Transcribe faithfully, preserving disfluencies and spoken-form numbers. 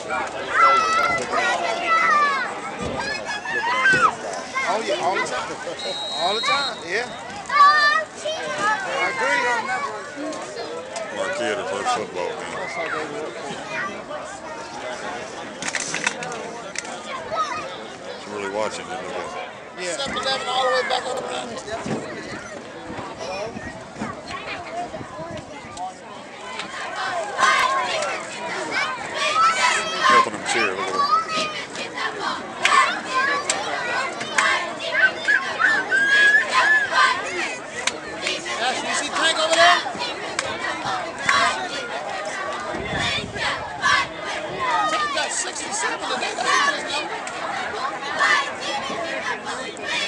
Oh yeah, all the time. All the time, yeah. I agree. Marquise, the first football game. She's really watching it. Look at that. Yeah. seven eleven all the way back on the block. Helping them cheer. Look at that. You see Tank over there? Tank got sixty-seven today.